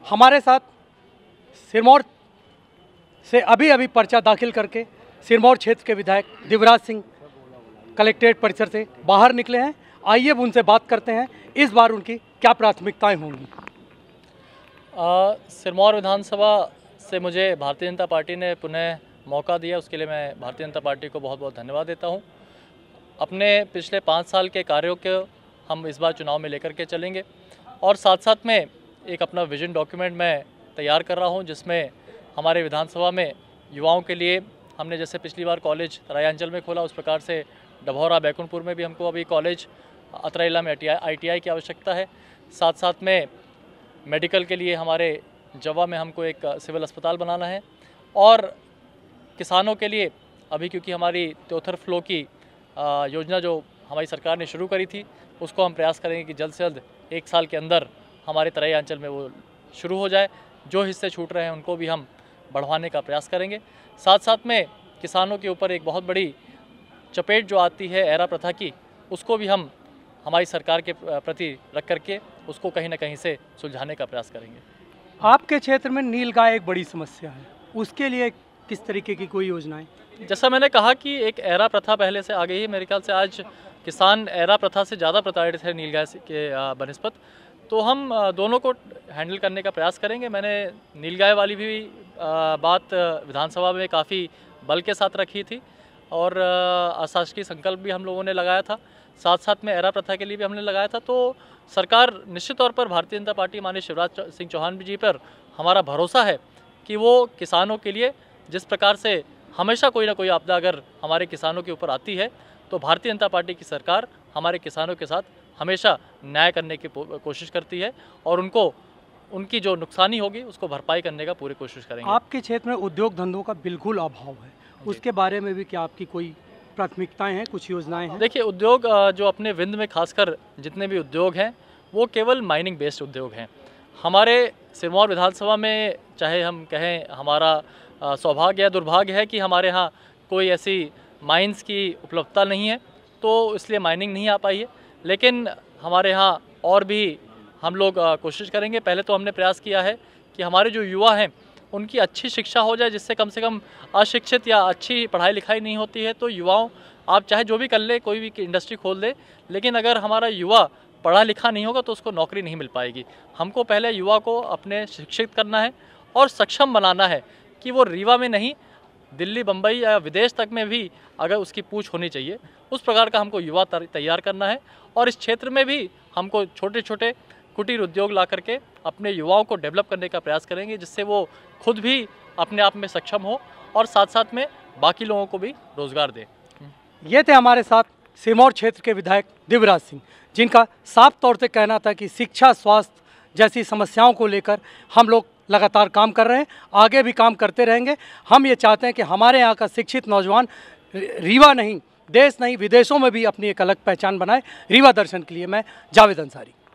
हमारे साथ सिरमौर से अभी अभी पर्चा दाखिल करके सिरमौर क्षेत्र के विधायक दिव्यराज सिंह कलेक्ट्रेट परिसर से बाहर निकले हैं। आइए अब उनसे बात करते हैं, इस बार उनकी क्या प्राथमिकताएं होंगी। सिरमौर विधानसभा से मुझे भारतीय जनता पार्टी ने पुनः मौका दिया, उसके लिए मैं भारतीय जनता पार्टी को बहुत बहुत धन्यवाद देता हूं। अपने पिछले 5 साल के कार्यों को हम इस बार चुनाव में लेकर के चलेंगे और साथ साथ में एक अपना विजन डॉक्यूमेंट मैं तैयार कर रहा हूं, जिसमें हमारे विधानसभा में युवाओं के लिए हमने जैसे पिछली बार कॉलेज तराई में खोला, उस प्रकार से डभौरा बैकुंठपुर में भी हमको अभी कॉलेज अतराइला में ITI की आवश्यकता है। साथ साथ में मेडिकल के लिए हमारे जवा में हमको एक सिविल अस्पताल बनाना है और किसानों के लिए अभी क्योंकि हमारी त्योथर फ्लो की योजना जो हमारी सरकार ने शुरू करी थी, उसको हम प्रयास करेंगे कि जल्द से जल्द 1 साल के अंदर हमारे तराई अंचल में वो शुरू हो जाए। जो हिस्से छूट रहे हैं उनको भी हम बढ़वाने का प्रयास करेंगे। साथ साथ में किसानों के ऊपर एक बहुत बड़ी चपेट जो आती है एरा प्रथा की, उसको भी हम हमारी सरकार के प्रति रख करके उसको कहीं ना कहीं से सुलझाने का प्रयास करेंगे। आपके क्षेत्र में नीलगाय एक बड़ी समस्या है, उसके लिए किस तरीके की कोई योजनाएं? जैसा मैंने कहा कि एक एरा प्रथा पहले से आ गई है, मेरे ख्याल से आज किसान एरा प्रथा से ज़्यादा प्रताड़ित है नीलगाय के बनस्पत, तो हम दोनों को हैंडल करने का प्रयास करेंगे। मैंने नीलगाय वाली भी बात विधानसभा में काफ़ी बल के साथ रखी थी और अशासकीय संकल्प भी हम लोगों ने लगाया था, साथ साथ में एरा प्रथा के लिए भी हमने लगाया था। तो सरकार निश्चित तौर पर भारतीय जनता पार्टी माननीय शिवराज सिंह चौहान जी पर हमारा भरोसा है कि वो किसानों के लिए जिस प्रकार से हमेशा कोई ना कोई आपदा अगर हमारे किसानों के ऊपर आती है तो भारतीय जनता पार्टी की सरकार हमारे किसानों के साथ हमेशा न्याय करने की कोशिश करती है और उनको उनकी जो नुकसानी होगी उसको भरपाई करने का पूरी कोशिश करेंगे। आपके क्षेत्र में उद्योग धंधों का बिल्कुल अभाव है, उसके बारे में भी क्या आपकी कोई प्राथमिकताएं हैं, कुछ योजनाएं हैं? देखिए, उद्योग जो अपने विंध्य में खासकर जितने भी उद्योग हैं वो केवल माइनिंग बेस्ड उद्योग हैं। हमारे सिरमौर विधानसभा में चाहे हम कहें हमारा सौभाग्य या दुर्भाग्य है कि हमारे यहाँ कोई ऐसी माइंस की उपलब्धता नहीं है, तो इसलिए माइनिंग नहीं आ पाई है। लेकिन हमारे यहाँ और भी हम लोग कोशिश करेंगे। पहले तो हमने प्रयास किया है कि हमारे जो युवा हैं उनकी अच्छी शिक्षा हो जाए, जिससे कम से कम अशिक्षित या अच्छी पढ़ाई लिखाई नहीं होती है तो युवाओं आप चाहे जो भी कर ले, कोई भी इंडस्ट्री खोल दे, लेकिन अगर हमारा युवा पढ़ा लिखा नहीं होगा तो उसको नौकरी नहीं मिल पाएगी। हमको पहले युवा को अपने शिक्षित करना है और सक्षम बनाना है कि वो रीवा में नहीं, दिल्ली, बम्बई या विदेश तक में भी अगर उसकी पूछ होनी चाहिए, उस प्रकार का हमको युवा तैयार करना है। और इस क्षेत्र में भी हमको छोटे छोटे कुटीर उद्योग ला करके अपने युवाओं को डेवलप करने का प्रयास करेंगे, जिससे वो खुद भी अपने आप में सक्षम हो और साथ साथ में बाकी लोगों को भी रोजगार दे। ये थे हमारे साथ सिरमौर क्षेत्र के विधायक दिव्यराज सिंह, जिनका साफ तौर से कहना था कि शिक्षा, स्वास्थ्य जैसी समस्याओं को लेकर हम लोग लगातार काम कर रहे हैं, आगे भी काम करते रहेंगे। हम ये चाहते हैं कि हमारे यहाँ का शिक्षित नौजवान रीवा नहीं, देश नहीं, विदेशों में भी अपनी एक अलग पहचान बनाए। रीवा दर्शन के लिए मैं जावेद अंसारी।